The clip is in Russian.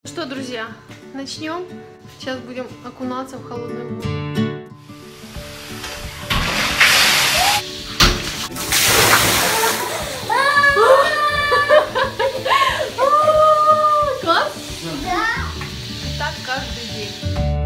Что, друзья, начнем. Сейчас будем окунаться в холодную воду. Класс? Да. И так каждый день.